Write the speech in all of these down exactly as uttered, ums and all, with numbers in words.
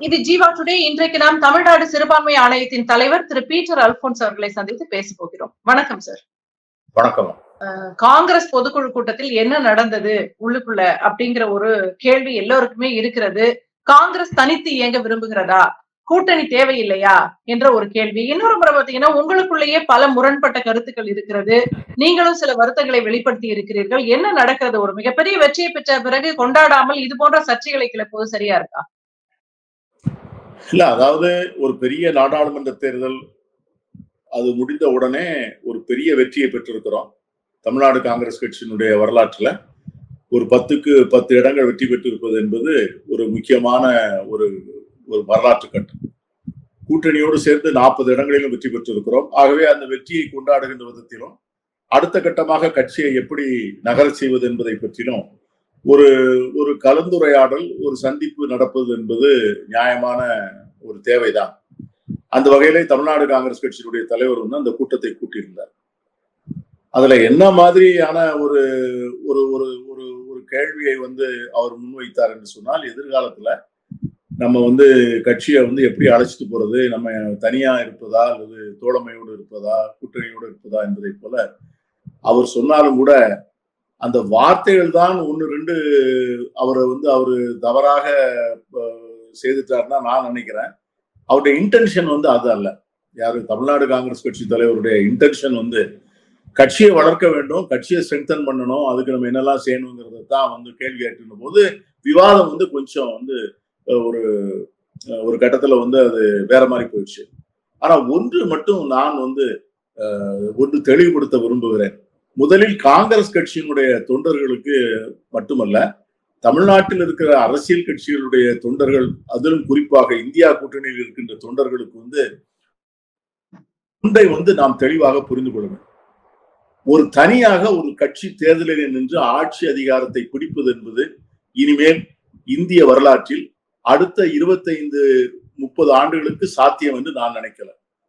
இது ஜீவா டுடே. இன்றைக்கு நாம் தமிழ்நாடு சிறுபான்மை ஆணையத்தின் தலைவர் திரு பீட்டர் அல்போன்ஸ் அவர்களை சந்தித்து பேச போகிறோம். வணக்கம் சார். வணக்கம். காங்கிரஸ் பொதுக்குழு கூட்டத்தில் என்ன நடந்தது உள்ளுக்குள்ள அப்படிங்கிற ஒரு கேள்வி எல்லோருக்குமே இருக்கிறது. காங்கிரஸ் தனித்து இயங்க விரும்புகிறதா, கூட்டணி தேவையில்லையா என்ற ஒரு கேள்வி. இன்னொரு முறை பாத்தீங்கன்னா உங்களுக்குள்ளேயே பல முரண்பட்ட கருத்துக்கள் இருக்கிறது. நீங்களும் சில வருத்தங்களை வெளிப்படுத்தி இருக்கிறீர்கள். என்ன நடக்கிறது? ஒரு மிகப்பெரிய வெற்றியை பெற்ற பிறகு கொண்டாடாமல் இது போன்ற சர்ச்சைகளை கிளப்புவது சரியா இருக்கா? இல்ல, அதாவது ஒரு பெரிய நாடாளுமன்ற தேர்தல் அது முடிந்த உடனே ஒரு பெரிய வெற்றியை பெற்றிருக்கிறோம். தமிழ்நாடு காங்கிரஸ் கட்சியினுடைய வரலாற்றுல ஒரு பத்துக்கு பத்து இடங்கள் வெற்றி பெற்றிருப்பது என்பது ஒரு முக்கியமான ஒரு ஒரு வரலாற்று கட்டம். கூட்டணியோடு சேர்ந்து நாற்பது இடங்களிலும் வெற்றி பெற்றிருக்கிறோம். ஆகவே அந்த வெற்றியை கொண்டாடுகின்ற விதத்திலும் அடுத்த கட்டமாக கட்சியை எப்படி நகர செய்வது என்பதை பற்றிலும் ஒரு ஒரு கலந்துரையாடல், ஒரு சந்திப்பு நடப்பது என்பது நியாயமான ஒரு தேவைதான். அந்த வகையிலே தமிழ்நாடு காங்கிரஸ் கட்சியினுடைய தலைவர் வந்து அந்த கூட்டத்தை கூட்டியிருந்தார். அதுல என்ன மாதிரியான ஒரு ஒரு ஒரு ஒரு கேள்வியை வந்து அவர் முன்வைத்தார் என்று சொன்னால், எதிர்காலத்துல நம்ம வந்து கட்சியை வந்து எப்படி அழைச்சிட்டு போறது, நம்ம தனியா இருப்பதா அல்லது தோழமையோடு இருப்பதா கூட்டணியோடு இருப்பதா என்பதை போல அவர் சொன்னாலும் கூட அந்த வார்த்தைகள் தான் ஒன்று ரெண்டு அவரை வந்து அவரு தவறாக செய்துட்டாருன்னா நான் நினைக்கிறேன். அவருடைய இன்டென்ஷன் வந்து அது அல்ல. யாரு தமிழ்நாடு காங்கிரஸ் கட்சி தலைவருடைய இன்டென்ஷன் வந்து கட்சியை வளர்க்க வேண்டும், கட்சியை ஸ்ட்ரென்தன் பண்ணணும், அதுக்கு நம்ம என்னெல்லாம் செய்யணுங்கிறத தான் வந்து கேள்வி கேட்டுன போது விவாதம் வந்து கொஞ்சம் வந்து ஒரு ஒரு கட்டத்துல வந்து அது வேற மாதிரி போயிடுச்சு. ஆனா ஒன்று மட்டும் நான் வந்து ஒன்று தெளிவுபடுத்த விரும்புகிறேன். முதலில் காங்கிரஸ் கட்சியினுடைய தொண்டர்களுக்கு மட்டுமல்ல, தமிழ்நாட்டில் இருக்கிற அரசியல் கட்சிகளுடைய தொண்டர்கள், அதிலும் குறிப்பாக இந்தியா கூட்டணியில் இருக்கின்ற தொண்டர்களுக்கு வந்து ஒன்றை வந்து நாம் தெளிவாக புரிந்து கொள்ள வேண்டும். ஒரு தனியாக ஒரு கட்சி தேர்தலில் நின்று ஆட்சி அதிகாரத்தை பிடிப்பது என்பது இனிமேல் இந்திய வரலாற்றில் அடுத்த இருபத்தைந்து முப்பது ஆண்டுகளுக்கு சாத்தியம் என்று நான் நினைக்கல.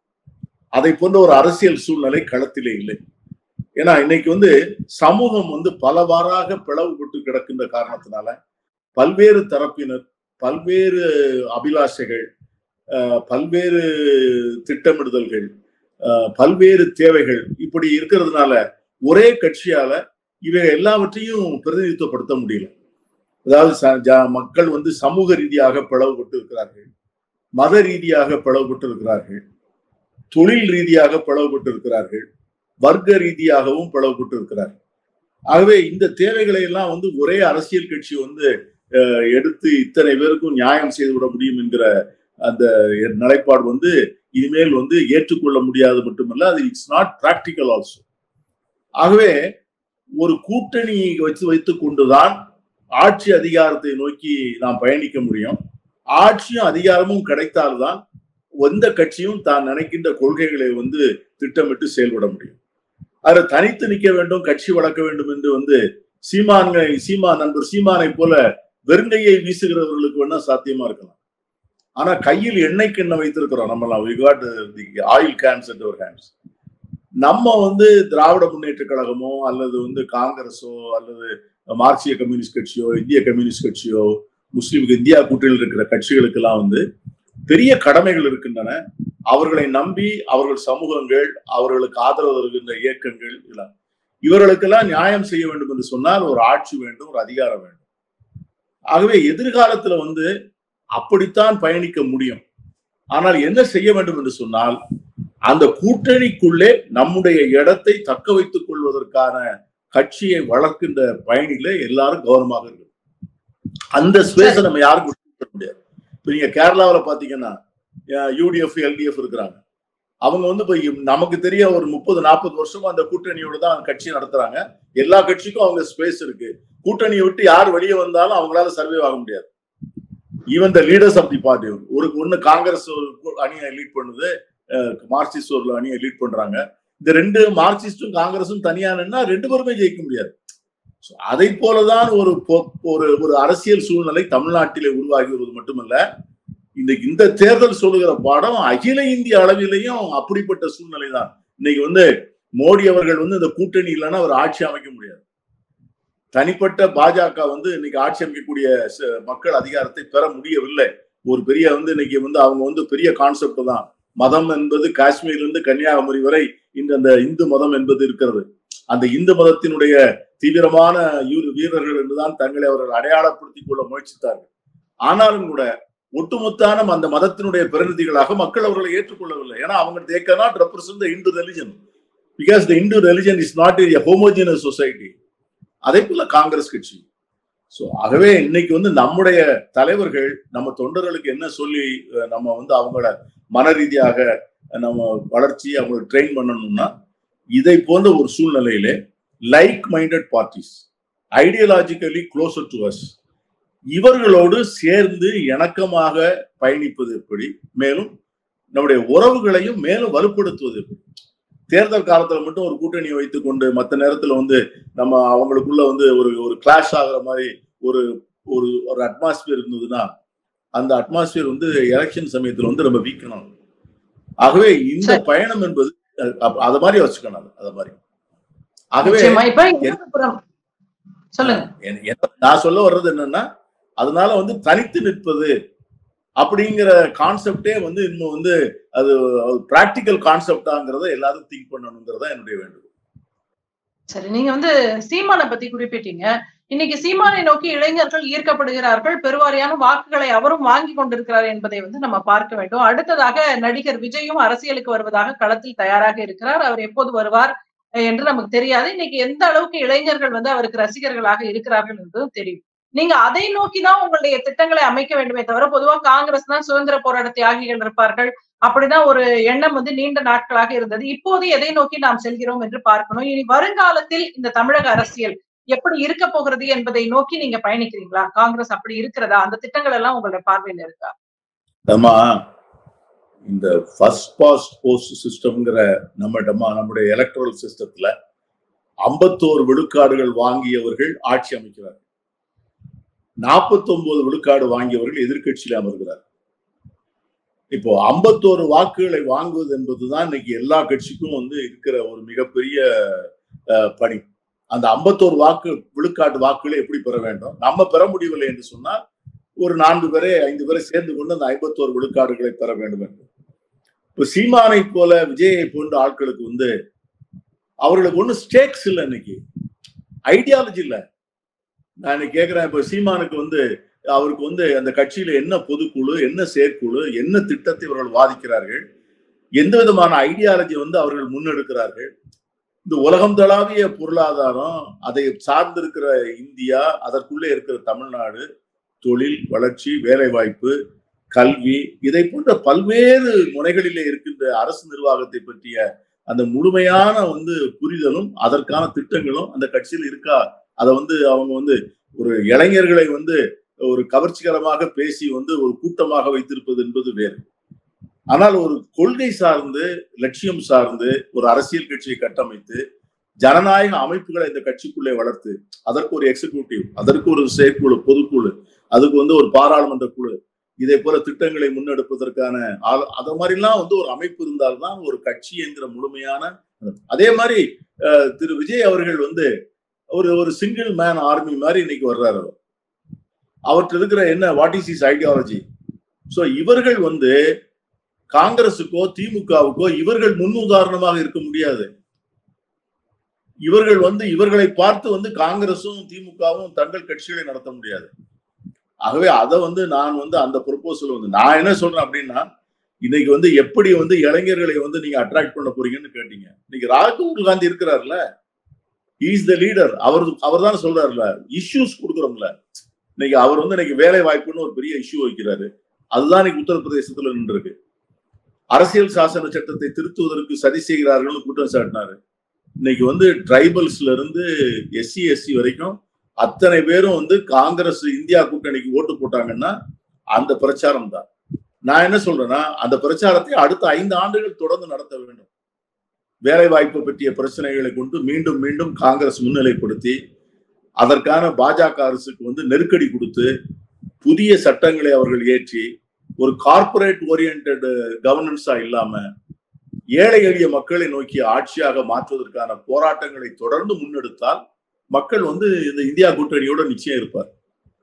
அதை போன்ற ஒரு அரசியல் சூழ்நிலை களத்திலே இல்லை. ஏன்னா இன்னைக்கு வந்து சமூகம் வந்து பலவாறாக பிளவுபட்டு கிடக்கின்ற காரணத்தினால பல்வேறு தரப்பினர், பல்வேறு அபிலாஷைகள், பல்வேறு திட்டமிடுதல்கள், பல்வேறு தேவைகள் இப்படி இருக்கிறதுனால ஒரே கட்சியால இவை எல்லாவற்றையும் பிரதிநிதித்துவப்படுத்த முடியல. அதாவது மக்கள் வந்து சமூக ரீதியாக பிளவுபட்டு இருக்கிறார்கள், மத ரீதியாக பிளவுபட்டு இருக்கிறார்கள், தொழில் ரீதியாக பிளவுபட்டு இருக்கிறார்கள், வர்க்க ரீதியாகவும் பிளவுபட்டு இருக்கிறார்கள். ஆகவே இந்த தேவைகளை எல்லாம் வந்து ஒரே அரசியல் கட்சி வந்து எடுத்து இத்தனை பேருக்கும் நியாயம் செய்து விட முடியும் என்கிற அந்த நிலைப்பாடு வந்து இனிமேல் வந்து ஏற்றுக்கொள்ள முடியாது மட்டுமல்ல, அது இட்ஸ் நாட் பிராக்டிக்கல் ஆல்சோ. ஆகவே ஒரு கூட்டணியை வச்சு வைத்துக் கொண்டுதான் ஆட்சி அதிகாரத்தை நோக்கி நாம் பயணிக்க முடியும். ஆட்சியும் அதிகாரமும் கிடைத்தால்தான் எந்த கட்சியும் தான் நினைக்கின்ற கொள்கைகளை வந்து திட்டமிட்டு செயல்பட முடியும். அதை தனித்து நிற்க வேண்டும், கட்சி வளர்க்க வேண்டும் என்று வந்து சீமான்களை சீமா நண்பர் சீமானை போல வெறுங்கையை வீசுகிறவர்களுக்கு வேணா சாத்தியமா இருக்கலாம். ஆனா கையில் எண்ணெய் கிண்ணம் வைத்திருக்கிறோம் நம்மளாம். we got the oil cans at our hands. நம்ம வந்து திராவிட முன்னேற்ற கழகமோ அல்லது வந்து காங்கிரஸோ அல்லது மார்க்சிய கம்யூனிஸ்ட் கட்சியோ இந்திய கம்யூனிஸ்ட் கட்சியோ முஸ்லிம் இந்தியா கூட்டணியில் இருக்கிற கட்சிகளுக்கு எல்லாம் வந்து பெரிய கடமைகள் இருக்கின்றன. அவர்களை நம்பி அவர்கள் சமூகங்கள், அவர்களுக்கு ஆதரவு தருகின்ற இயக்கங்கள் எல்லாம் இவர்களுக்கெல்லாம் நியாயம் செய்ய வேண்டும் என்று சொன்னால் ஒரு ஆட்சி வேண்டும், ஒரு அதிகாரம் வேண்டும். ஆகவே எதிர்காலத்துல வந்து அப்படித்தான் பயணிக்க முடியும். ஆனால் என்ன செய்ய வேண்டும் என்று சொன்னால், அந்த கூட்டணிக்குள்ளே நம்முடைய இடத்தை தக்க வைத்துக் கொள்வதற்கான கட்சியை வளர்க்கின்ற பயணிகளே எல்லாரும் கவனமாக இருக்கு. அந்த ஸ்பேஸை நம்ம யாருக்கும் கொடுக்க முடியாது. இப்ப நீங்க கேரளாவில பாத்தீங்கன்னா யூடிஎஃப் எல்டிஎஃப் இருக்கிறாங்க. அவங்க வந்து இப்ப நமக்கு தெரிய ஒரு முப்பது நாற்பது வருஷமா அந்த கூட்டணியோட தான் கட்சி நடத்துறாங்க. எல்லா கட்சிக்கும் அவங்க ஸ்பேஸ் இருக்கு. கூட்டணியை விட்டு யார் வெளியே வந்தாலும் அவங்களால சர்வே ஆக முடியாது. Even the leaders of the party, ஒரு ஒண்ணு காங்கிரஸ் அணியை லீட் பண்ணுது, மார்க்சிஸ்ட் ஒரு அணியை லீட் பண்றாங்க. இந்த ரெண்டு மார்க்சிஸ்டும் காங்கிரஸும் தனியானா ரெண்டு பேருமே ஜெயிக்க முடியாது. அதை போலதான் ஒரு ஒரு அரசியல் சூழ்நிலை தமிழ்நாட்டிலே உருவாகி வருவது மட்டுமல்ல, இந்த இந்த தேர்தல் சொல்லுகிற பாடம் அகில இந்திய அளவிலையும் அப்படிப்பட்ட சூழ்நிலை தான். இன்னைக்கு வந்து மோடி அவர்கள் வந்து இந்த கூட்டணி இல்லைன்னா அவர் ஆட்சி அமைக்க முடியாது. தனிப்பட்ட பாஜக வந்து இன்னைக்கு ஆட்சி அமைக்கக்கூடிய மக்கள் அதிகாரத்தை பெற முடியவில்லை. ஒரு பெரிய வந்து இன்னைக்கு வந்து அவங்க வந்து பெரிய கான்செப்ட் தான். மதம் என்பது காஷ்மீரிலிருந்து கன்னியாகுமரி வரை இந்த அந்த இந்து மதம் என்பது இருக்கிறது. அந்த இந்து மதத்தினுடைய தீவிரமான வீரர்கள் என்றுதான் தங்களை அவர்கள் அடையாளப்படுத்திக் கொள்ள முயற்சித்தார்கள். ஆனாலும் கூட ஒட்டுமொத்தான அந்த மதத்தினுடைய பிரதிநிதிகளாக மக்கள் அவர்களை ஏற்றுக்கொள்ளவில்லை. ஏன்னா அவங்க they cannot represent the Hindu religion because the Hindu religion is not a homogeneous society. அதே போல காங்கிரஸ் கட்சி. சோ ஆகவே இன்னைக்கு வந்து நம்முடைய தலைவர்கள் நம்ம தொண்டர்களுக்கு என்ன சொல்லி நம்ம வந்து அவங்கள மன ரீதியாக நம்ம வளர்ச்சி அவங்களை ட்ரெயின் பண்ணணும்னா, இதை போன்ற ஒரு சூழ்நிலையிலே like minded parties ideologically closer to us இவர்களோடு சேர்ந்து இணக்கமாக பயணிப்பது எப்படி, மேலும் நம்முடைய உறவுகளையும் மேலும் வலுப்படுத்துவது எப்படி. தேர்தல் காலத்துல மட்டும் ஒரு கூட்டணியை வைத்துக் கொண்டு மற்ற நேரத்துல வந்து நம்ம அவங்களுக்குள்ள வந்து ஒரு ஒரு கிளாஷ் ஆகிற மாதிரி ஒரு ஒரு ஒரு அட்மாஸ்பியர் இருந்ததுன்னா அந்த அட்மாஸ்பியர் வந்து எலெக்ஷன் சமயத்துல வந்து ரொம்ப வீக்கணும். ஆகவே இந்த பயணம் என்பது அத மாதிரி வச்சுக்கணும். அத மாதிரி ஆகவே நான் சொல்ல வர்றது என்னன்னா, அதனால வந்து தனித்து நிற்பது அப்படிங்கிற கான்செப்டே வந்து இன்னும் வந்து அது பிராக்டிக்கல் கான்செப்டாங்கிறத எல்லாரும் திங்க் பண்ணணுங்கிறதா என்னுடைய வேண்டுகோள். சரி, நீங்க வந்து சீமானை பத்தி குறிப்பிட்டீங்க. இன்னைக்கு சீமானை நோக்கி இளைஞர்கள் ஈர்க்கப்படுகிறார்கள், பெருவாரியான வாக்குகளை அவரும் வாங்கி கொண்டிருக்கிறார் என்பதை வந்து நம்ம பார்க்க வேண்டும். அடுத்ததாக நடிகர் விஜயும் அரசியலுக்கு வருவதாக களத்தில் தயாராக இருக்கிறார். அவர் எப்போது வருவார் என்று நமக்கு தெரியாது. இன்னைக்கு எந்த அளவுக்கு இளைஞர்கள் வந்து அவருக்கு ரசிகர்களாக இருக்கிறார்கள் என்பதும் தெரியும். நீங்க அதை நோக்கிதான் உங்களுடைய திட்டங்களை அமைக்க வேண்டுமே தவிர, பொதுவா காங்கிரஸ் தான் சுதந்திர போராட்ட தியாகிகள் இருப்பார்கள், அப்படிதான் ஒரு எண்ணம் வந்து நீண்ட நாட்களாக இருந்தது. இப்போது எதை நோக்கி நாம் செல்கிறோம் என்று பார்க்கணும். இனி வருங்காலத்தில் இந்த தமிழக அரசியல் எப்படி இருக்க போகிறது என்பதை நோக்கி நீங்க பயணிக்கிறீங்களா? காங்கிரஸ் அப்படி இருக்கிறதா? அந்த திட்டங்கள் எல்லாம் உங்களுடைய பார்வையில இருக்கா? ஆமா, இந்த ஃபர்ஸ்ட் பாஸ்ட் போஸ்ட் சிஸ்டம்ங்கிற நம்ம நம்முடைய எலக்ட்ரல் சிஸ்டத்துல ஐம்பத்தோரு விழுக்காடுகள் வாங்கியவர்கள் ஆட்சி அமைக்கிறார்கள். நாற்பத்தி ஒன்பது விழுக்காடு வாங்கியவர்கள் எதிர்கட்சியில அமர்கிறார். இப்போ ஐம்பத்தோரு வாக்குகளை வாங்குவது என்பதுதான் இன்னைக்கு எல்லா கட்சிக்கும் வந்து இருக்கிற ஒரு மிகப்பெரிய பணி. அந்த ஐம்பத்தோரு வாக்கு விழுக்காட்டு வாக்குகளை எப்படி பெற வேண்டும்? நம்ம பெற முடியவில்லை என்று சொன்னால் ஒரு நான்கு பேரை ஐந்து பேரை சேர்ந்து கொண்டு அந்த ஐம்பத்தோரு விழுக்காடுகளை பெற வேண்டும் என்று. இப்ப சீமானை போல விஜயை போன்ற ஆட்களுக்கு வந்து அவர்களுக்கு ஒன்றும் ஸ்டேக்ஸ் இல்லை, இன்னைக்கு ஐடியாலஜி இல்லை. நான் இன்னைக்கு கேட்கிறேன், இப்ப சீமானுக்கு வந்து அவருக்கு வந்து அந்த கட்சியில என்ன பொதுக்குழு, என்ன செயற்குழு, என்ன திட்டத்தை இவர்கள் வாதிக்கிறார்கள், எந்த விதமான ஐடியாலஜி வந்து அவர்கள் முன்னெடுக்கிறார்கள். இந்த உலகம் தளாவிய பொருளாதாரம், அதை சார்ந்திருக்கிற இந்தியா, அதற்குள்ளே இருக்கிற தமிழ்நாடு, தொழில் வளர்ச்சி, வேலை வாய்ப்பு, கல்வி, இதை போன்ற பல்வேறு முனைகளிலே இருக்கின்ற அரசு நிர்வாகத்தை பற்றிய அந்த முழுமையான வந்து புரிதலும் அதற்கான திட்டங்களும் அந்த கட்சியில் இருக்கா? அதை வந்து அவங்க வந்து ஒரு இளைஞர்களை வந்து ஒரு கவர்ச்சிகரமாக பேசி வந்து ஒரு கூட்டமாக வைத்திருப்பது என்பது வேறு. ஆனால் ஒரு கொள்கை சார்ந்து, லட்சியம் சார்ந்து ஒரு அரசியல் கட்சியை கட்டமைத்து ஜனநாயக அமைப்புகளை இந்த கட்சிக்குள்ளே வளர்த்து அதற்கு ஒரு எக்ஸிகியூட்டிவ், அதற்கு ஒரு செயற்குழு, பொதுக்குழு, அதுக்கு வந்து ஒரு பாராளுமன்ற குழு, இதே போல திட்டங்களை முன்னெடுப்பதற்கான அத மாதிரிலாம் வந்து ஒரு அமைப்பு இருந்தால்தான் ஒரு கட்சி என்கிற முழுமையான. அதே மாதிரி திரு விஜய் அவர்கள் வந்து ஒரு ஒரு சிங்கிள் மேன் ஆர்மி மாதிரி இன்னைக்கு வர்றாரு. அவற்று இருக்கிற என்ன what is is ideology? So இவர்கள் வந்து காங்கிரசுக்கோ திமுகவுக்கோ இவர்கள் முன் உதாரணமாக இருக்க முடியாது. இவர்கள் வந்து இவர்களை பார்த்து வந்து காங்கிரசும் திமுகவும் தங்கள் கட்சிகளை நடத்த முடியாது. ஆகவே அதை வந்து நான் வந்து அந்த ப்ரொபோசல் வந்து நான் என்ன சொல்றேன் அப்படின்னா, இன்னைக்கு வந்து எப்படி வந்து இளைஞர்களை வந்து நீங்க அட்ராக்ட் பண்ண போறீங்கன்னு கேட்டீங்க. இன்னைக்கு ராகுல் காந்தி இருக்கிறார்ல, இஸ் த லீடர். அவர் அவர் தானே சொல்றாருல, இஷ்யூஸ் கொடுக்குறோம்ல. இன்னைக்கு அவர் வந்து இன்னைக்கு வேலை வாய்ப்புன்னு ஒரு பெரிய இஷ்யூ வைக்கிறாரு. அதுதான் இன்னைக்கு உத்தரப்பிரதேசத்துல நின்று இருக்கு. அரசியல் சாசன சட்டத்தை திருத்துவதற்கு சதி செய்கிறார்கள் குற்றம் சாட்டினாரு. இன்னைக்கு வந்து டிரைபல்ஸ்ல இருந்து எஸ்சி எஸ்சி வரைக்கும் அத்தனை பேரும் வந்து காங்கிரஸ் இந்தியா கூட்டணிக்கு ஓட்டு போட்டாங்கன்னா அந்த பிரச்சாரம் தான். நான் என்ன சொல்றேன்னா, அந்த பிரச்சாரத்தை அடுத்த ஐந்து ஆண்டுகள் தொடர்ந்து நடத்த வேண்டும். வேலை வாய்ப்பு பற்றிய பிரச்சனைகளை கொண்டு மீண்டும் மீண்டும் காங்கிரஸ் முன்னிலைப்படுத்தி அதற்கான பாஜக அரசுக்கு வந்து நெருக்கடி கொடுத்து புதிய சட்டங்களை அவர்கள் ஏற்றி ஒரு கார்பரேட் ஓரியன்ட் கவர்னன்ஸா இல்லாம ஏழை எளிய மக்களை நோக்கி ஆட்சியாக மாற்றுவதற்கான போராட்டங்களை தொடர்ந்து முன்னெடுத்தால் மக்கள் வந்து இந்த இந்தியா கூட்டணியோட நிச்சயம் இருப்பார்.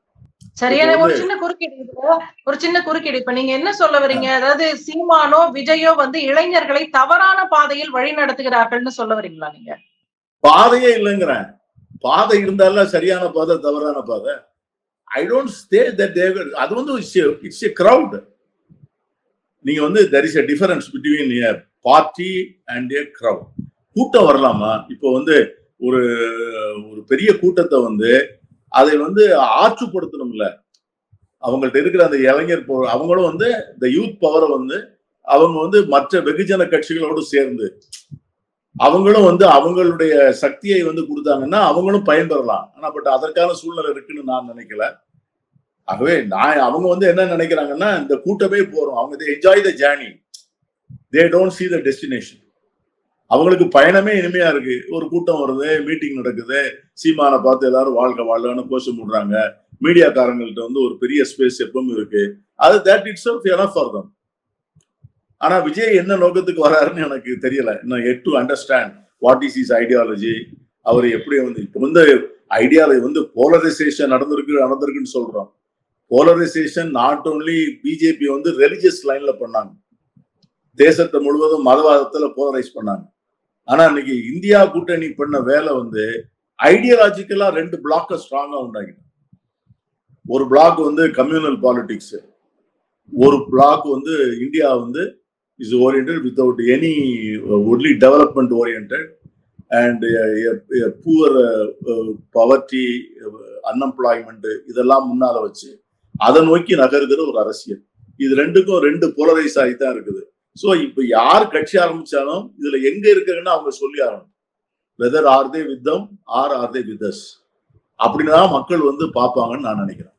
சரியான ஒரு சின்ன குறுக்கீடு இதுல ஒரு சின்ன குறுக்கீடு. இப்ப நீங்க என்ன சொல்ல வரீங்க? அதாவது சீமானோ விஜயோ வந்து இளைஞர்களை தவறான பாதையில் வழி நடத்துகிறார்கள்னு சொல்ல வரீங்களா நீங்க? பாதையே இல்லைங்கிறேன். பாதை இருந்தாலும் சரியான பாதை தவறான பாதை. I don't stay that they அது வந்து இட்ஸ் எ கிரவுட். நீங்க வந்து there is a difference between a party and a crowd. கூட்டம் வரலாமா? இப்போ வந்து ஒரு ஒரு பெரிய கூட்டத்தை வந்து அதை வந்து ஆற்றுப்படுத்தணும்ல. அவங்கள்ட்ட இருக்கிற அந்த இளைஞர் அவங்களும் வந்து இந்த யூத் பவரை வந்து அவங்க வந்து மற்ற வெகுஜன கட்சிகளோடு சேர்ந்து அவங்களும் வந்து அவங்களுடைய சக்தியை வந்து கொடுத்தாங்கன்னா அவங்களும் பயன்பெறலாம். ஆனா பட் அதற்கான சூழ்நிலை இருக்குன்னு நான் நினைக்கல. ஆகவே நான் அவங்க வந்து என்ன நினைக்கிறாங்கன்னா இந்த கூட்டமே போறோம். அவங்க they enjoy the journey. They don't see the destination. அவங்களுக்கு பயணமே இனிமையா இருக்கு. ஒரு கூட்டம் வருது, மீட்டிங் நடக்குது, சீமானை பார்த்து எல்லாரும் வாழ்க்கை வாழலான்னு கோஷம் போடுறாங்க. மீடியாக்காரங்கள்ட்ட வந்து ஒரு பெரிய ஸ்பேஸ் எப்பவும் இருக்கு. அது that itself enough for them. ஆனா விஜய் என்ன நோக்கத்துக்கு வராருன்னு எனக்கு தெரியல. இன்னும் yet to understand what is his ideology. அவர் எப்படி வந்து இப்ப வந்து ஐடியாலஜி வந்து போலரைசேஷன் நடந்திருக்கு நடந்திருக்குன்னு சொல்றோம். போலரைசேஷன் நாட் ஓன்லி பிஜேபி வந்து ரிலிஜியஸ் லைன்ல பண்ணாங்க. தேசத்தை முழுவதும் மதவாதத்துல போலரைஸ் பண்ணாங்க. ஆனா இன்னைக்கு இந்தியா கூட்டணி பண்ண வேலை வந்து ஐடியாலஜிக்கலா ரெண்டு பிளாக்க ஸ்ட்ராங்கா உண்டாக்கிட்டாங்க. ஒரு பிளாக் வந்து கம்யூனல் பாலிடிக்ஸ், ஒரு பிளாக் வந்து இந்தியா வந்து is oriented without any only development oriented and poor poverty unemployment இதெல்லாம் முன்னால வச்சு அதை நோக்கி நகருகிற ஒரு அரசியல். இது ரெண்டுக்கும் ரெண்டு போலரைஸ் ஆகி தான் இருக்குது. சோ இப்ப யார் கட்சி ஆரம்பிச்சாலும் இதுல எங்க இருக்குன்னு அவங்க சொல்லி ஆகணும். Whether are they with them are are they with us அப்படின்னுதான் மக்கள் வந்து பார்ப்பாங்கன்னு நான் நினைக்கிறேன்.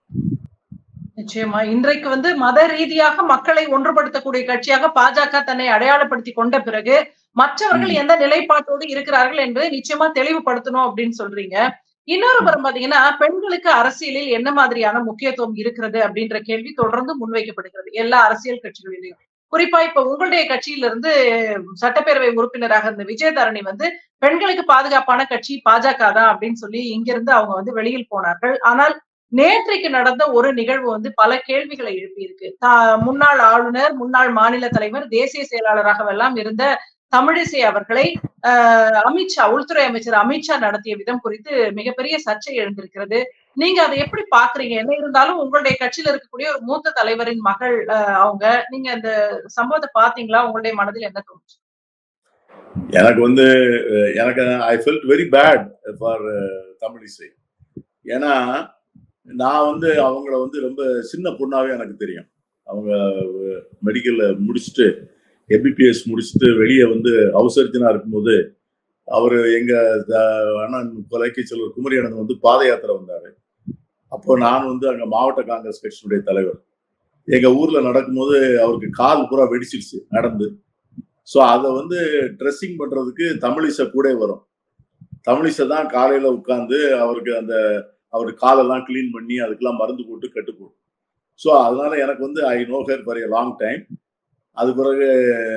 நிச்சயமா இன்றைக்கு வந்து மத ரீதியாக மக்களை ஒன்றுபடுத்தக்கூடிய கட்சியாக பாஜக தன்னை அடையாளப்படுத்தி கொண்ட பிறகு மற்றவர்கள் எந்த நிலைப்பாட்டோடு இருக்கிறார்கள் என்பதை நிச்சயமா தெளிவுபடுத்தணும் அப்படின்னு சொல்றீங்க. இன்னொரு புறம் பாத்தீங்கன்னா பெண்களுக்கு அரசியலில் என்ன மாதிரியான முக்கியத்துவம் இருக்கிறது அப்படின்ற கேள்வி தொடர்ந்து முன்வைக்கப்படுகிறது எல்லா அரசியல் கட்சிகளிலையும். குறிப்பா இப்ப உங்களுடைய கட்சியிலிருந்து சட்டப்பேரவை உறுப்பினராக இருந்த விஜயதரணி வந்து பெண்களுக்கு பாதுகாப்பான கட்சி பாஜக தான் அப்படின்னு சொல்லி இங்கிருந்து அவங்க வந்து வெளியில் போனார்கள். ஆனால் நேற்றைக்கு நடந்த ஒரு நிகழ்வு வந்து பல கேள்விகளை எழுப்பியிருக்கு. முன்னாள் ஆளுநர், முன்னாள் மாநில தலைவர், தேசிய செயலாளராக எல்லாம் இருந்த தமிழிசை அவர்களை அஹ் அமித்ஷா உள்துறை அமைச்சர் அமித்ஷா நடத்திய விதம் குறித்து மிகப்பெரிய சர்ச்சை எழுந்திருக்கிறது. நீங்க அதை எப்படி பாக்குறீங்க? என்ன இருந்தாலும் உங்களுடைய கட்சியில இருக்கக்கூடிய ஒரு மூத்த தலைவரின் மகள் அவங்க, நீங்க அந்த சம்பவத்தை பாத்தீங்களா? உங்களுடைய மனதில் என்ன தோணுச்சு? எனக்கு வந்து எனக்கு I felt very bad for Tamilisai. ஏன்னா நான் வந்து அவங்கள வந்து ரொம்ப சின்ன பொண்ணாவே எனக்கு தெரியும். அவங்க மெடிக்கல்ல முடிச்சுட்டு எம்பிபிஎஸ் முடிச்சுட்டு வெளியே வந்து ஹவுஸ் சர்ஜனா இருக்கும்போது அவரு எங்க அண்ணன் கொலைக்கு செல்வர் குமரி அண்ணன் வந்து பாத யாத்திரை வந்தாரு. அப்போ நான் வந்து அங்க மாவட்ட காங்கிரஸ் கட்சியினுடைய தலைவர். எங்க ஊர்ல நடக்கும்போது அவருக்கு கால் பூரா வெடிச்சிருச்சு நடந்து. ஸோ அதை வந்து ட்ரெஸ்ஸிங் பண்றதுக்கு தமிழிசை கூட வரும். தமிழிசை தான் காலையில உட்கார்ந்து அவருக்கு அந்த அவரு காலெல்லாம் கிளீன் பண்ணி அதுக்கெல்லாம் மருந்து போட்டு கட்டு போடும். ஸோ அதனால எனக்கு வந்து I know her for a long time. அது பிறகு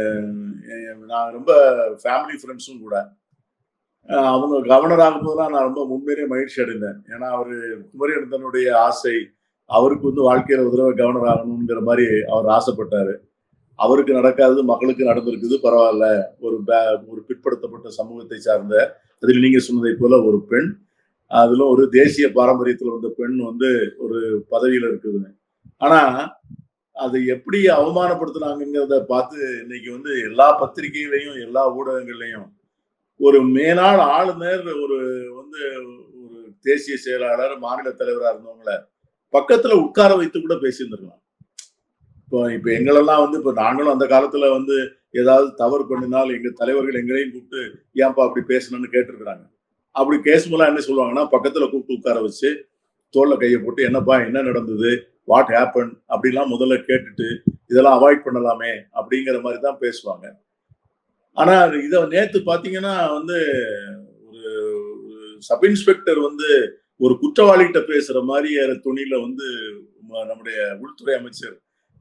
நான் ரொம்ப ஃபேமிலி ஃப்ரெண்ட்ஸும் கூட. அவங்க கவர்னர் ஆகும்போதுலாம் நான் ரொம்ப முன்னேறிய மகிழ்ச்சி அடைந்தேன். ஏன்னா அவரு குமரி அண்ணனுடைய ஆசை, அவருக்கு வந்து வாழ்க்கையில ஒரு தடவை கவர்னர் ஆகணுங்கிற மாதிரி அவர் ஆசைப்பட்டாரு. அவருக்கு நடக்காதது மக்களுக்கு நடந்திருக்குது, பரவாயில்ல. ஒரு ஒரு பிற்படுத்தப்பட்ட சமூகத்தை சார்ந்த, அதில் நீங்க சொன்னதை போல ஒரு பெண், அதுல ஒரு தேசிய பாரம்பரியத்துல வந்த பெண் வந்து ஒரு பதவியில இருக்குதுன்னு. ஆனா அது எப்படி அவமானப்படுத்துனாங்கிறத பார்த்து இன்னைக்கு வந்து எல்லா பத்திரிகைகளையும் எல்லா ஊடகங்கள்லையும் ஒரு மேலாள் ஆளுநர், ஒரு வந்து ஒரு தேசிய செயலாளர், மாநில தலைவராக இருந்தவங்கள பக்கத்துல உட்கார வைத்து கூட பேசியிருந்திருக்கலாம். இப்போ இப்ப எங்களெல்லாம் வந்து இப்ப நாங்களும் அந்த காலத்துல வந்து ஏதாவது தவறு பண்ணினால் எங்க தலைவர்கள் எங்களையும் கூப்பிட்டு ஏன்பா அப்படி பேசணும்னு கேட்டிருக்கிறாங்க. அப்படி கேசுமெல்லாம் என்ன சொல்லுவாங்கன்னா பக்கத்துல கூப்பிட்டு உட்கார வச்சு தோல்ல கையை போட்டு என்னப்பா என்ன நடந்தது, வாட் ஹேப்பன் அப்படிலாம் முதல்ல கேட்டுட்டு இதெல்லாம் அவாய்ட் பண்ணலாமே அப்படிங்கிற மாதிரி தான் பேசுவாங்க. ஆனா இத நேத்து பாத்தீங்கன்னா வந்து ஒரு சப் இன்ஸ்பெக்டர் வந்து ஒரு குற்றவாளிகிட்ட பேசுற மாதிரி துணியில வந்து நம்முடைய உள்துறை அமைச்சர்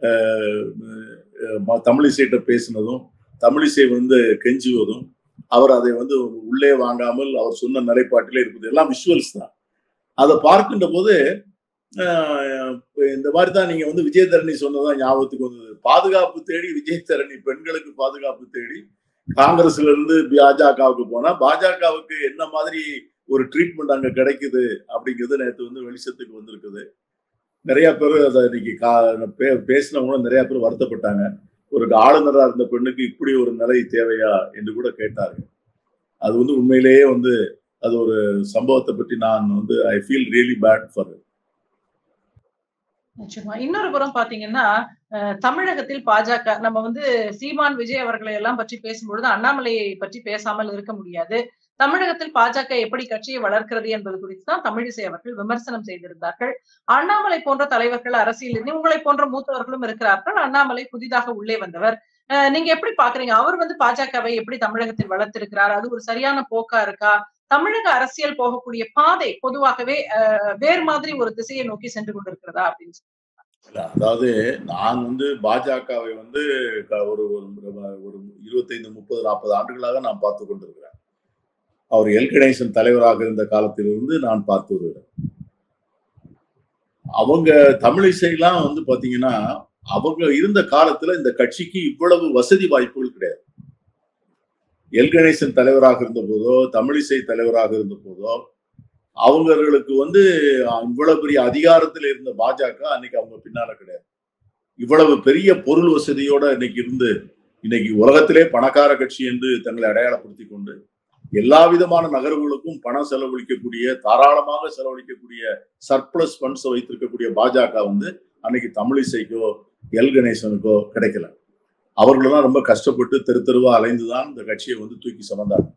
தமிழிசைகிட்ட பேசினதும், தமிழிசை வந்து கெஞ்சுவதும், அவர் அதை வந்து உள்ளே வாங்காமல் அவர் சொன்ன நிலைப்பாட்டிலே இருப்பது எல்லாம் விஷுவல்ஸ் தான். அதை பார்க்கின்ற போது இந்த மாதிரி தான் நீங்க வந்து விஜயதரணி சொன்னதான் ஞாபகத்துக்கு வந்தது. பாதுகாப்பு தேடி விஜயதரணி, பெண்களுக்கு பாதுகாப்பு தேடி காங்கிரஸ்ல இருந்து பாஜகவுக்கு போனா பாஜகவுக்கு என்ன மாதிரி ஒரு ட்ரீட்மெண்ட் அங்க கிடைக்குது அப்படிங்கிறது நேற்று வந்து வெளிச்சத்துக்கு வந்திருக்குது. நிறைய பேர் அதை இன்னைக்கு பேசினவங்களும் நிறைய பேர் வருத்தப்பட்டாங்க. ஒரு ஆளுநரா இருந்த பெண்ணுக்கு இப்படி ஒரு நிலை தேவையா என்று கூட கேட்டார்கள். அது வந்து உண்மையிலேயே வந்து அது ஒரு சம்பவத்தை பற்றி நான் வந்து I feel really bad for it. நிச்சயமா. இன்னொரு புறம் பாத்தீங்கன்னா, தமிழகத்தில் பாஜக நம்ம வந்து சீமான், விஜய் அவர்களை எல்லாம் பற்றி பேசும்பொழுது அண்ணாமலையை பற்றி பேசாமல் இருக்க முடியாது. தமிழகத்தில் பாஜக எப்படி கட்சியை வளர்க்கிறது என்பது குறித்து தான் தமிழிசை அவர்கள் விமர்சனம் செய்திருந்தார்கள். அண்ணாமலை போன்ற தலைவர்கள் அரசியலில் உங்களை போன்ற மூத்தவர்களும் இருக்கிறார்கள். அண்ணாமலை புதிதாக உள்ளே வந்தவர். நீங்க எப்படி பாக்குறீங்க? அவர் வந்து பாஜகவை எப்படி தமிழகத்தில் வளர்த்திருக்கிறார்? அது ஒரு சரியான போக்கா இருக்கா? தமிழக அரசியல் போகக்கூடிய பாதை பொதுவாகவே வேறு மாதிரி ஒரு திசையை நோக்கி சென்று கொண்டிருக்கிறதா அப்படின்னு சொல்லி. அதாவது நான் வந்து பாஜகவை வந்து ஒரு ஒரு இருபத்தைந்து முப்பது நாற்பது ஆண்டுகளாக நான் பார்த்து கொண்டிருக்கிறேன். அவர் எல் கணேசன் தலைவராக இருந்த காலத்திலிருந்து நான் பார்த்து வருகிறேன். அவங்க தமிழிசைலாம் வந்து பாத்தீங்கன்னா அவங்க இருந்த காலத்துல இந்த கட்சிக்கு இவ்வளவு வசதி வாய்ப்புகள் கிடையாது. எல் கணேசன் தலைவராக இருந்த போதோ, தமிழிசை தலைவராக இருந்த போதோ அவங்களுக்கு வந்து இவ்வளவு பெரிய அதிகாரத்தில் இருந்த பாஜக அன்னைக்கு அவங்க பின்னால கிடையாது. இவ்வளவு பெரிய பொருள் வசதியோட இன்னைக்கு இருந்து இன்னைக்கு உலகத்திலே பணக்கார கட்சி என்று தங்களை அடையாளப்படுத்தி கொண்டு எல்லா விதமான நகர்வுகளுக்கும் பணம் செலவழிக்கக்கூடிய, தாராளமாக செலவழிக்கக்கூடிய சர்ப்ளஸ் ஃபண்ட்ஸ் வைத்திருக்கக்கூடிய பாஜக வந்து அன்னைக்கு தமிழிசைக்கோ எல் கணேசனுக்கோ கிடைக்கல. அவர்களெல்லாம் ரொம்ப கஷ்டப்பட்டு தெரு தெருவா அலைந்துதான் இந்த கட்சியை வந்து தூக்கி சுமந்தாங்க.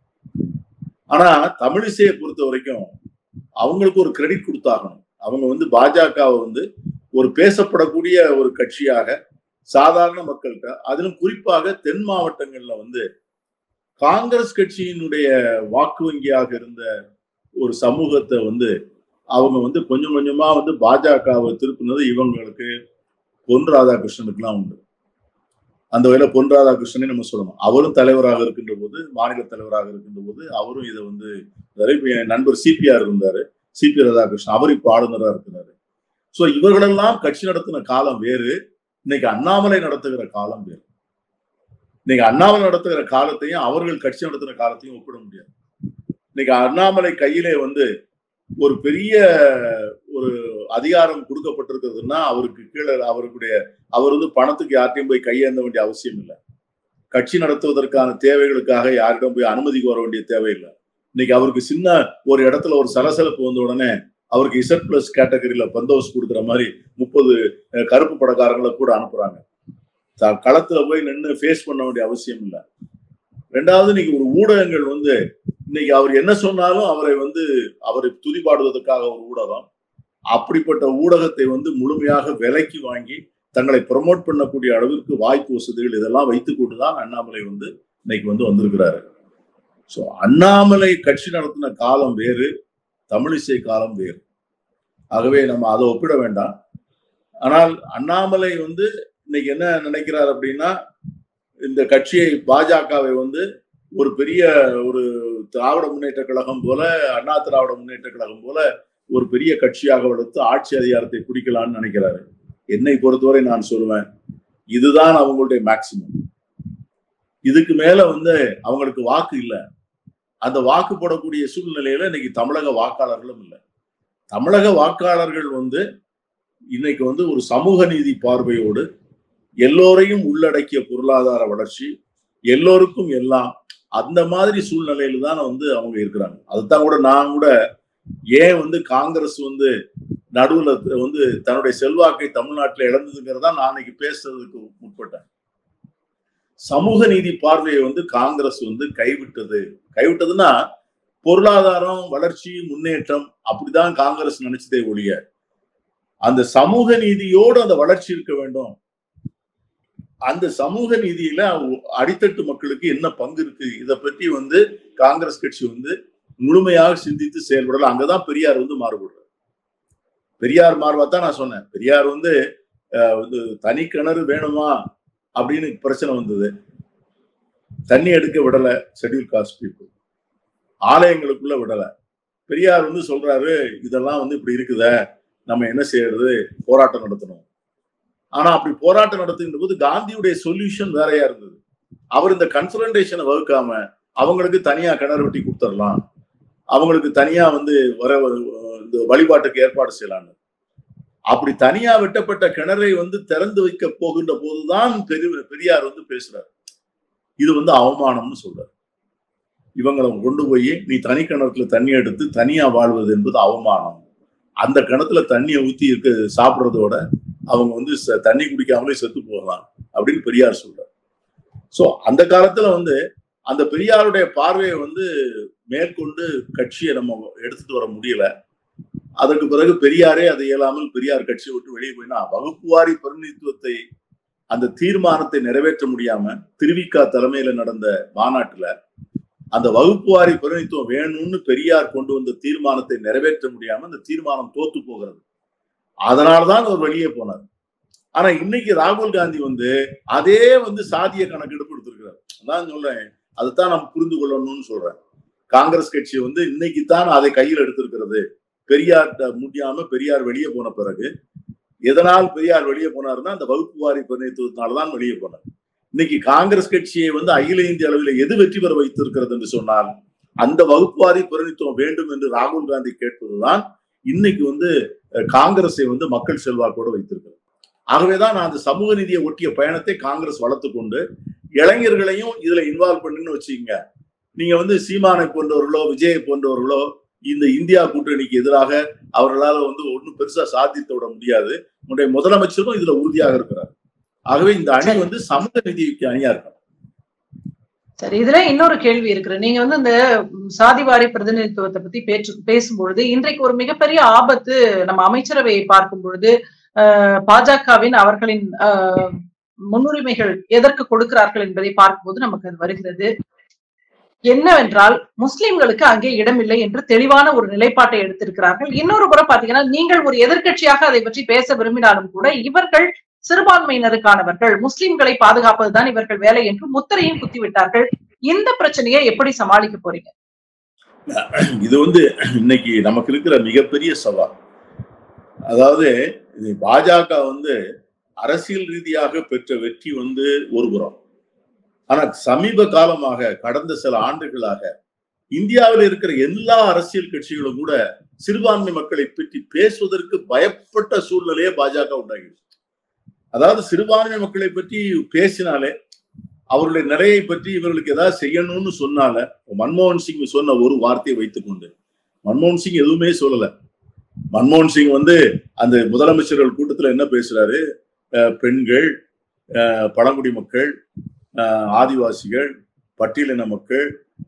ஆனா தமிழிசையை பொறுத்த வரைக்கும் அவங்களுக்கு ஒரு கிரெடிட் கொடுத்தாகணும். அவங்க வந்து பாஜகவை வந்து ஒரு பேசப்படக்கூடிய ஒரு கட்சியாக சாதாரண மக்கள்கிட்ட, அதிலும் குறிப்பாக தென் மாவட்டங்கள்ல வந்து காங்கிரஸ் கட்சியினுடைய வாக்கு வங்கியாக இருந்த ஒரு சமூகத்தை வந்து அவங்க வந்து கொஞ்சம் கொஞ்சமா வந்து பாஜகவை திருப்பினது இவங்களுக்கு பொன் ராதாகிருஷ்ணனுக்கு எல்லாம் உண்டு. அந்த வகையில பொன் ராதாகிருஷ்ணனை நம்ம சொல்லணும். அவரும் தலைவராக இருக்கின்ற போது, மாநில தலைவராக இருக்கின்ற போது அவரும் இதை வந்து என் நண்பர் சிபிஆர் இருந்தாரு, சிபி ராதாகிருஷ்ணன், அவர் இப்ப ஆளுநராக இருக்கிறாரு. சோ இவர்களெல்லாம் கட்சி நடத்தின காலம் வேறு, இன்னைக்கு அண்ணாமலை நடத்துகிற காலம் வேறு. இன்னைக்கு அண்ணாமலை நடத்துகிற காலத்தையும் அவர்கள் கட்சி நடத்துகிற காலத்தையும் ஒப்பிட முடியாது. இன்னைக்கு அண்ணாமலை கையிலே வந்து ஒரு பெரிய ஒரு அதிகாரம் கொடுக்கப்பட்டிருக்கிறதுன்னா அவருக்கு கீழே அவருடைய அவர் வந்து பணத்துக்கு யார்ட்டையும் போய் கையேந்த வேண்டிய அவசியம் இல்லை. கட்சி நடத்துவதற்கான தேவைகளுக்காக யாரிடம் போய் அனுமதி கோர வேண்டிய தேவையில்லை. இன்னைக்கு அவருக்கு சின்ன ஒரு இடத்துல ஒரு சலசலப்பு வந்த உடனே அவருக்கு இசட் பிளஸ் கேட்டகரியில பந்தோபஸ்து கொடுக்குற மாதிரி முப்பது கருப்பு படக்காரங்களை கூட அனுப்புறாங்க. களத்துல போய் நின்று ஃபேஸ் பண்ண வேண்டிய அவசியம் இல்லை. ரெண்டாவது, இன்னைக்கு ஒரு ஊடகங்கள் வந்து இன்னைக்கு அவர் என்ன சொன்னாலும் அவரை வந்து அவரை துதிபாடுவதற்காக ஒரு ஊடகம், அப்படிப்பட்ட ஊடகத்தை வந்து முழுமையாக விலைக்கு வாங்கி தங்களை ப்ரமோட் பண்ணக்கூடிய அளவிற்கு வாய்ப்பு வசதிகள் இதெல்லாம் வைத்துக் கொண்டுதான் அண்ணாமலை வந்து இன்னைக்கு வந்து வந்திருக்கிறாரு. ஸோ அண்ணாமலை கட்சி நடத்தின காலம் வேறு, தமிழிசை காலம் வேறு. ஆகவே நம்ம அதை ஒப்பிட வேண்டாம். ஆனால் அண்ணாமலை வந்து இன்னைக்கு என்ன நினைக்கிறார் அப்படின்னா, இந்த கட்சியை பாஜகவை வந்து ஒரு பெரிய ஒரு திராவிட முன்னேற்ற கழகம் போல, அண்ணா திராவிட முன்னேற்ற கழகம் போல ஒரு பெரிய கட்சியாக வளர்த்து ஆட்சி அதிகாரத்தை பிடிக்கலாம்னு நினைக்கிறாரு. என்னை பொறுத்தவரை நான் சொல்லுவேன், இதுதான் அவங்களுடைய மேக்சிமம். இதுக்கு மேல வந்து அவங்களுக்கு வாக்கு இல்லை. அந்த வாக்கு போடக்கூடிய சூழ்நிலையில இன்னைக்கு தமிழக வாக்காளர்களும் இல்லை. தமிழக வாக்காளர்கள் வந்து இன்னைக்கு வந்து ஒரு சமூக நீதி பார்வையோடு எல்லோரையும் உள்ளடக்கிய பொருளாதார வளர்ச்சி, எல்லோருக்கும் எல்லாம், அந்த மாதிரி சூழ்நிலையில தான் வந்து அவங்க இருக்கிறாங்க. அதுதான் கூட நான் கூட ஏன் வந்து காங்கிரஸ் வந்து நடுவுல வந்து தன்னுடைய செல்வாக்கை தமிழ்நாட்டில் இழந்ததுங்கிறதா நான் இன்னைக்கு பேசுறதுக்கு முற்பட்டேன். சமூக நீதி பார்வையை வந்து காங்கிரஸ் வந்து கைவிட்டது. கைவிட்டதுன்னா பொருளாதாரம், வளர்ச்சி, முன்னேற்றம் அப்படிதான் காங்கிரஸ் நினைச்சதே ஒழிய அந்த சமூக நீதியோடு அந்த வளர்ச்சி இருக்க வேண்டும். அந்த சமூக நீதியில அடித்தட்டு மக்களுக்கு என்ன பங்கு இருக்கு, இதை பற்றி வந்து காங்கிரஸ் கட்சி வந்து முழுமையாக சிந்தித்து செயல்படல. அங்கதான் பெரியார் வந்து மாறுபடுறார். பெரியார் மாறுபாதான் நான் சொன்னேன். பெரியார் வந்து தனி கிணறு வேணுமா அப்படின்னு பிரச்சனை வந்தது, தண்ணி எடுக்க விடல ஷெட்யூல் காஸ்ட் பீப்புள், ஆலயங்களுக்குள்ள விடல. பெரியார் வந்து சொல்றாரு, இதெல்லாம் வந்து இப்படி இருக்குத, நம்ம என்ன செய்யறது, போராட்டம் நடத்தணும். ஆனா அப்படி போராட்டம் நடத்துகின்ற போது காந்தியுடைய சொல்யூஷன் வேறையா இருந்தது. அவர் இந்த கன்ஃபரன்டேஷனை வகுக்காம அவங்களுக்கு தனியா கிணறு வெட்டி கொடுத்துடலாம், அவங்களுக்கு தனியா வந்து வர இந்த வழிபாட்டுக்கு ஏற்பாடு செய்யலான்னு. அப்படி தனியா வெட்டப்பட்ட கிணறை வந்து திறந்து வைக்க போகின்ற போதுதான் பெரிய பெரியார் வந்து பேசுறாரு, இது வந்து அவமானம்னு சொல்றாரு. இவங்களை கொண்டு போய் நீ தனி கிணத்துல தண்ணி எடுத்து தனியா வாழ்வது என்பது அவமானம், அந்த கிணத்துல தண்ணியை ஊத்தி இருக்க சாப்பிடுறதோட அவங்க வந்து தண்ணி குடிக்காமலே செத்து போகலாம் அப்படின்னு பெரியார் சொல்றாரு. சோ அந்த காலத்துல வந்து அந்த பெரியாருடைய பார்வையை வந்து மேற்கொண்டு கட்சியை நம்ம எடுத்துட்டு வர முடியல. அதற்கு பிறகு பெரியாரே அதை இயலாமல் பெரியார் கட்சியை விட்டு வெளியே போயினா வகுப்புவாரி பிரதிநிதித்துவத்தை அந்த தீர்மானத்தை நிறைவேற்ற முடியாம திருவிக்கா தலைமையில நடந்த மாநாட்டுல அந்த வகுப்புவாரி பிரதிநிதித்துவம் வேணும்னு பெரியார் கொண்டு வந்த தீர்மானத்தை நிறைவேற்ற முடியாம அந்த தீர்மானம் தோத்து போகிறது. அதனால்தான் அவர் வெளியே போனார். ஆனா இன்னைக்கு ராகுல் காந்தி வந்து அதே வந்து சாதிய கணக்கெடுப்பு எடுத்திருக்கிறார். அதான் சொல்றேன், அதைத்தான் நம்ம புரிந்து கொள்ளணும்னு சொல்றேன். காங்கிரஸ் கட்சி வந்து இன்னைக்கு தான் அதை கையில் எடுத்திருக்கிறது. பெரியார் முடியாம பெரியார் வெளியே போன பிறகு எதனால் பெரியார் வெளியே போனாருன்னா அந்த வகுப்புவாரி பிரதிநிதித்துவத்தினால்தான் வெளியே போனார். இன்னைக்கு காங்கிரஸ் கட்சியை வந்து அகில இந்திய அளவில் எது வெற்றி பெற வைத்திருக்கிறது என்று சொன்னால் அந்த வகுப்புவாரி பிரதிநிதித்துவம் வேண்டும் என்று ராகுல் காந்தி கேட்பதுதான் இன்னைக்கு வந்து காங்கிரஸை வந்து மக்கள் செல்வாக்கோடு வைத்திருக்கிறது. ஆகவேதான் நான் அந்த சமூக நீதியை ஒட்டிய பயணத்தை காங்கிரஸ் வளர்த்து கொண்டு இளைஞர்களையும் இதுல இன்வால்வ் பண்ணுன்னு வச்சுக்கீங்க. நீங்க வந்து சீமானை போன்றவர்களோ விஜயை போன்றவர்களோ இந்த இந்தியா கூட்டணிக்கு எதிராக அவர்களால வந்து ஒன்னும் பெருசா சாதித்து விட முடியாது. உன்னுடைய முதலமைச்சரும் இதுல உறுதியாக இருக்கிறார். ஆகவே இந்த அணி வந்து சமூக நீதிக்கு அணியா இருக்கும். சரி, இதுல இன்னொரு கேள்வி இருக்கு. நீங்க வந்து இந்த சாதிவாரி பிரதிநிதித்துவத்தை பத்தி பேச்சு பேசும்பொழுது இன்றைக்கு ஒரு மிகப்பெரிய ஆபத்து நம்ம அமைச்சரவையை பார்க்கும் பொழுது பாஜகவின் அவர்களின் முன்னுரிமைகள் எதற்கு கொடுக்கிறார்கள் என்பதை பார்க்கும்போது நமக்கு அது வருகிறது. என்னவென்றால் முஸ்லிம்களுக்கு அங்கே இடமில்லை என்று தெளிவான ஒரு நிலைப்பாட்டை எடுத்திருக்கிறார்கள். இன்னொரு புறம் பாத்தீங்கன்னா நீங்கள் ஒரு எதிர்கட்சியாக அதை பற்றி பேச விரும்பினாலும் கூட இவர்கள் சிறுபான்மையினருக்கானவர்கள், முஸ்லிம்களை பாதுகாப்பதுதான் இவர்கள் வேலை என்று முத்திரையும் குத்திவிட்டார்கள். இந்த பிரச்சனையை எப்படி சமாளிக்க போறீங்க? இது வந்து இன்னைக்கு நமக்கு இருக்கிற மிகப்பெரிய சவால். அதாவது பாஜக வந்து அரசியல் ரீதியாக பெற்ற வெற்றி வந்து ஒரு புறம், ஆனா சமீப காலமாக கடந்த சில ஆண்டுகளாக இந்தியாவில் இருக்கிற எல்லா அரசியல் கட்சிகளும் கூட சிறுபான்மை மக்களை பற்றி பேசுவதற்கு பயப்பட்ட சூழ்நிலையை பாஜக உண்டாகிடுச்சு. அதாவது சிறுபான்மை மக்களை பற்றி பேசினாலே அவருடைய நிலையை பற்றி இவர்களுக்கு ஏதாவது செய்யணும்னு சொன்னால மன்மோகன் சிங் சொன்ன ஒரு வார்த்தையை வைத்துக் கொண்டு மன்மோகன் சிங் எதுவுமே சொல்லல. மன்மோகன் சிங் வந்து அந்த முதலமைச்சர்கள் கூட்டத்துல என்ன பேசுறாரு, பெண்கள், பழங்குடி மக்கள், ஆதிவாசிகள், பட்டியலின மக்கள்,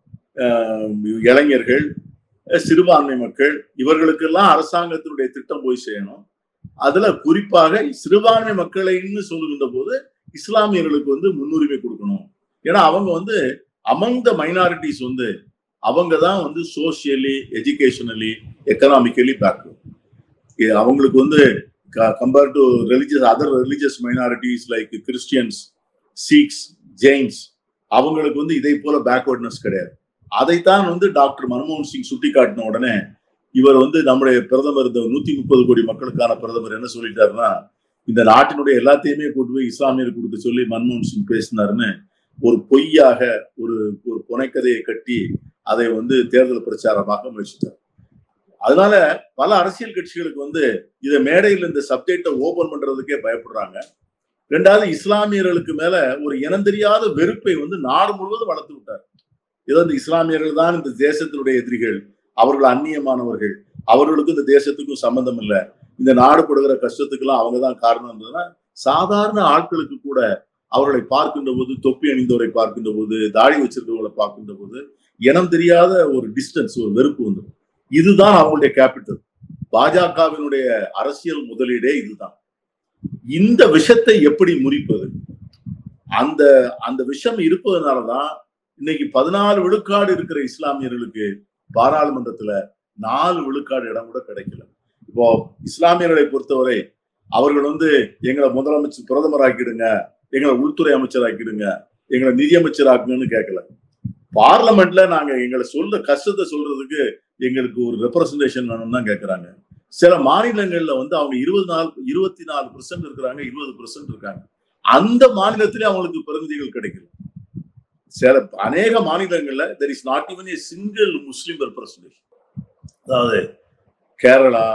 இளைஞர்கள், சிறுபான்மை மக்கள் இவர்களுக்கெல்லாம் அரசாங்கத்தினுடைய திட்டம் போய் செய்யணும். அதுல குறிப்பாக சிறுபான்மை மக்களைன்னு சொல்லுகின்ற போது இஸ்லாமியர்களுக்கு வந்து முன்னுரிமை கொடுக்கணும். ஏன்னா அவங்க வந்து அமங் த மைனாரிட்டிஸ் வந்து அவங்க தான் வந்து சோசியலி, எஜுகேஷனலி, எக்கனாமிக்கலி பேக்வர்ட். அவங்களுக்கு வந்து compared to religious other religious minorities like Christians, Sikhs, Jains அவங்களுக்கு வந்து இதை போல பேக்வர்ட்னஸ் கிடையாது. அதைத்தான் வந்து டாக்டர் மன்மோகன் சிங் சுட்டி காட்டின உடனே இவர் வந்து நம்முடைய பிரதமர், இந்த நூத்தி முப்பது கோடி மக்களுக்கான பிரதமர் என்ன சொல்லிட்டாருன்னா இந்த நாட்டினுடைய எல்லாத்தையுமே கூட்டு போய் இஸ்லாமியர் கொடுக்க சொல்லி மன்மோகன் சிங் பேசினாருன்னு ஒரு பொய்யாக ஒரு ஒரு புனைக்கதையை கட்டி அதை வந்து தேர்தல் பிரச்சாரமாக முயற்சித்தார். அதனால பல அரசியல் கட்சிகளுக்கு வந்து இதை மேடையில் இந்த சப்ஜெக்டை ஓபன் பண்றதுக்கே பயப்படுறாங்க. ரெண்டாவது இஸ்லாமியர்களுக்கு மேல ஒரு இனம் தெரியாத வெறுப்பை வந்து நாடு முழுவதும் வளர்த்து விட்டார். ஏதோ இந்த இஸ்லாமியர்கள் தான் இந்த தேசத்தினுடைய எதிரிகள், அவர்கள் அந்நியமானவர்கள், அவர்களுக்கும் இந்த தேசத்துக்கும் சம்பந்தம் இல்லை, இந்த நாடு படுகிற கஷ்டத்துக்கெல்லாம் அவங்க தான் காரணம் இருந்ததுன்னா சாதாரண ஆட்களுக்கு கூட அவர்களை பார்க்கின்ற போது, தொப்பி அணிந்தவரை பார்க்கின்ற போது, தாடி வச்சிருக்கவங்களை பார்க்கின்ற போது இனம் தெரியாத ஒரு டிஸ்டன்ஸ், ஒரு வெறுப்பு வந்துடும். இதுதான் அவங்களுடைய கேபிட்டல். பாஜகவினுடைய அரசியல் முதலீடே இதுதான். இந்த விஷத்தை எப்படி முறிப்பது? அந்த அந்த விஷம் இருப்பதனாலதான் இன்னைக்கு பதினாலு விழுக்காடு இருக்கிற இஸ்லாமியர்களுக்கு பாராளுமன்றத்துல நாலு விழுக்காடு இடம் கூட கிடைக்கல. இப்போ இஸ்லாமியர்களை பொறுத்தவரை அவர்கள் வந்து எங்களை முதலமைச்சர் பிரதமர் ஆக்கிடுங்க, எங்களை உள்துறை அமைச்சர் ஆக்கிடுங்க, எங்களை நிதியமைச்சர் ஆக்குங்கன்னு கேட்கல. பார்லமெண்ட்ல நாங்க எங்களை சொல்ற கஷ்டத்தை சொல்றதுக்கு எங்களுக்கு ஒரு ரெப்ரசன்டேஷன் வேணும்னு தான் கேட்கறாங்க. சில மாநிலங்கள்ல வந்து அவங்க இருபது நாலு இருபத்தி நாலு பெர்சென்ட் இருக்கிறாங்க, இருபது பெர்சென்ட் இருக்காங்க. அந்த மாநிலத்திலே அவங்களுக்கு பிரதிநிதிகள் கிடைக்கல. சில அநேக மாநிலங்கள்ல there is not even a single Muslim representation. அதாவது கேரளா,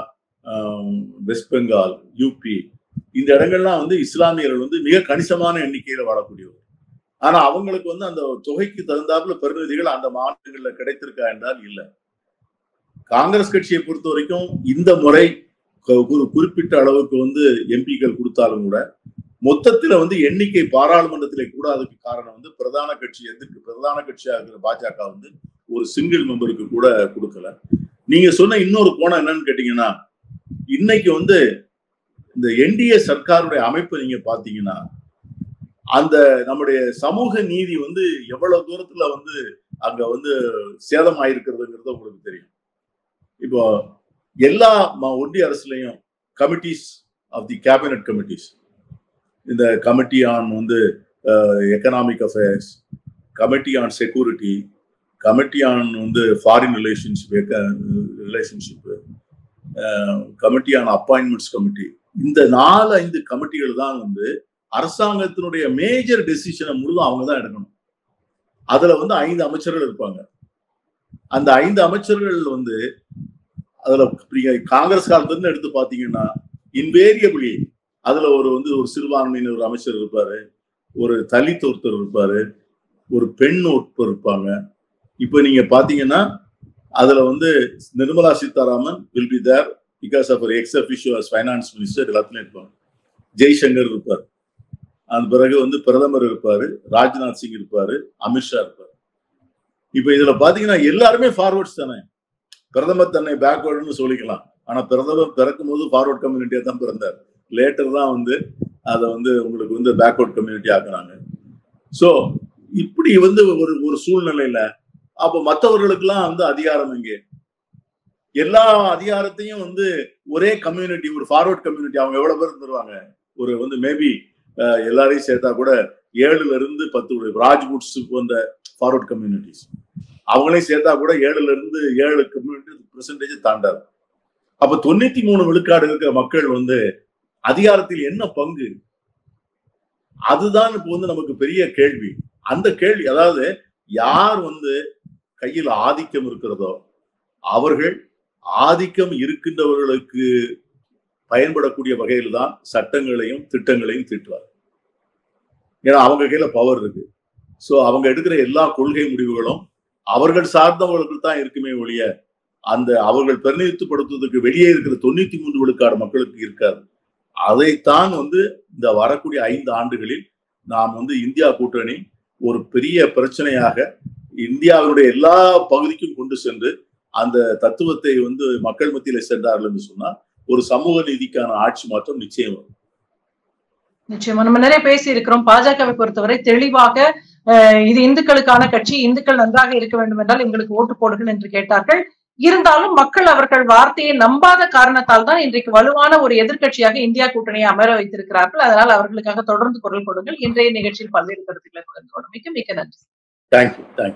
வெஸ்ட் பெங்கால், யூபி இந்த இடங்கள்லாம் வந்து இஸ்லாமியர்கள் வந்து மிக கணிசமான எண்ணிக்கையில வாழக்கூடியவர். ஆனா அவங்களுக்கு வந்து அந்த தொகைக்கு தகுந்தாப்புல பிரதிநிதிகள் அந்த மாநிலங்கள்ல கிடைத்திருக்கா என்றால் இல்லை. காங்கிரஸ் கட்சியை பொறுத்த வரைக்கும் இந்த முறை ஒரு குறிப்பிட்ட அளவுக்கு வந்து எம்பிக்கள் கொடுத்தாலும் கூட மொத்தத்துல வந்து எண்ணிக்கை பாராளுமன்றத்திலே கூட அதுக்கு காரணம் வந்து பிரதான கட்சி எதிர்க்கு பிரதான கட்சியா இருக்கிற பாஜக வந்து ஒரு சிங்கிள் மெம்பருக்கு கூட கொடுக்கல. நீங்க சொன்ன இன்னொரு கோணம் என்னன்னு கேட்டீங்கன்னா, இன்னைக்கு வந்து இந்த என்டிஏ சர்க்காருடைய அமைப்பு நீங்க பாத்தீங்கன்னா, அந்த நம்முடைய சமூக நீதி வந்து எவ்வளவு தூரத்துல வந்து அங்க வந்து சேதம் ஆயிருக்கிறதுங்கிறது உங்களுக்கு தெரியும். இப்போ எல்லா ஒன்றிய அரசுலையும் committees of the cabinet committees, இந்த கமிட்டி ஆன் வந்து economic affairs, committee on security, committee on வந்து foreign relationship relationship, committee on appointments committee, இந்த நாலு ஐந்து கமிட்டிகள் தான் வந்து அரசாங்கத்தினுடைய மேஜர் டெசிஷனை முழுதும் அவங்க தான் எடுக்கணும். அதுல வந்து ஐந்து அமைச்சர்கள் இருப்பாங்க. அந்த ஐந்து அமைச்சர்கள் வந்து அதுல காங்கிரஸ் காலத்துல இருந்து எடுத்து பாத்தீங்கன்னா இன்வேரியபிளி அதுல ஒரு வந்து ஒரு சிறுபான்மையினர் ஒரு அமைச்சர் இருப்பாரு, ஒரு தலித் ஒருத்தர் இருப்பாரு, ஒரு பெண் ஒருத்தர் இருப்பாங்க. இப்ப நீங்க பாத்தீங்கன்னா அதுல வந்து Nirmala Sitharaman will be there because of ex officio as finance minister எல்லாத்துலயும் இருப்பாங்க. ஜெய்சங்கர் இருப்பார். அது பிறகு வந்து பிரதமர் இருப்பாரு, ராஜ்நாத் சிங் இருப்பாரு, அமித்ஷா இருப்பாரு. இப்ப இதுல பாத்தீங்கன்னா எல்லாருமே ஃபார்வர்ட்ஸ் தானே. பிரதமர் தன்னை பேக்வர்டுன்னு சொல்லிக்கலாம். ஆனா பிரதமர் பிறக்கும் போது ஃபார்வர்ட் கம்யூனிட்டியா தான் பிறந்தார். லேட்டர் தான் வந்து அதை வந்து உங்களுக்கு வந்து பேக்வர்ட் கம்யூனிட்டி ஆக்குறாங்க. சோ இப்படி வந்து ஒரு ஒரு சூழ்நிலையில அப்ப மற்றவர்களுக்கெல்லாம் வந்து அதிகாரம் எங்கே? எல்லா அதிகாரத்தையும் வந்து ஒரே கம்யூனிட்டி, ஒரு ஃபார்வர்ட் கம்யூனிட்டி, அவங்க எவ்வளவு பேர் இருந்துருவாங்க? ஒரு வந்து மேபி எல்லாரையும் சேர்த்தா கூட ஏழுல இருந்து பத்து ராஜ்புட்ஸ் போன்ற ஃபார்வர்ட் கம்யூனிட்டிஸ் அவங்களையும் சேர்த்தா கூட ஏழுல இருந்து ஏழு கம்யூனிட்டி பெர்சன்டேஜ் தாண்டாது. அப்ப தொண்ணூத்தி மூணு விழுக்காடு இருக்கிற மக்கள் வந்து அதிகாரத்தில் என்ன பங்கு? அதுதான் இப்போ வந்து நமக்கு பெரிய கேள்வி. அந்த கேள்வி, அதாவது யார் வந்து கையில் ஆதிக்கம் இருக்கிறதோ அவர்கள் ஆதிக்கம் இருக்கின்றவர்களுக்கு பயன்படக்கூடிய வகையில் தான் சட்டங்களையும் திட்டங்களையும் தீட்டுவார். ஏன்னா அவங்க கையில பவர் இருக்கு. சோ அவங்க எடுக்கிற எல்லா கொள்கை முடிவுகளும் அவர்கள் சார்ந்தவர்களுக்கு தான் இருக்குமே ஒழிய அந்த அவர்கள் பிரதிநிதித்துவப்படுத்துவதற்கு வெளியே இருக்கிற தொண்ணூத்தி மூன்று விழுக்காடு மக்களுக்கு இருக்காது. அதைத்தான் வந்து இந்த வரக்கூடிய ஐந்து ஆண்டுகளில் நாம் வந்து இந்தியா கூட்டணி ஒரு பெரிய பிரச்சனையாக இந்தியாவுடைய எல்லா பகுதிக்கும் கொண்டு சென்று அந்த தத்துவத்தை வந்து மக்கள் மத்தியில சென்றார்கள் என்று சொன்னா ஒரு சமூக நீதிக்கான ஆட்சி மாற்றம் நிச்சயம் வரும். நிச்சயமா நம்ம நிறைய பேசி இருக்கிறோம். பாஜகவை பொறுத்தவரை தெளிவாக இது இந்துக்களுக்கான கட்சி, இந்துக்கள் நன்றாக இருக்க வேண்டும் என்றால் எங்களுக்கு ஓட்டு போடுங்கள் என்று கேட்டார்கள். இருந்தாலும் மக்கள் அவர்கள் வார்த்தையை நம்பாத காரணத்தால் தான் இன்றைக்கு வலுவான ஒரு எதிர்கட்சியாக இந்தியா கூட்டணியை அமர வைத்திருக்கிறார்கள். அதனால் அவர்களுக்காக தொடர்ந்து குரல் கொடுங்கள். இன்றைய நிகழ்ச்சியில் பல்வேறு கருத்துக்களை பகிர்ந்து கொண்டமைக்கு மிக்க நன்றி. தேங்க்யூ.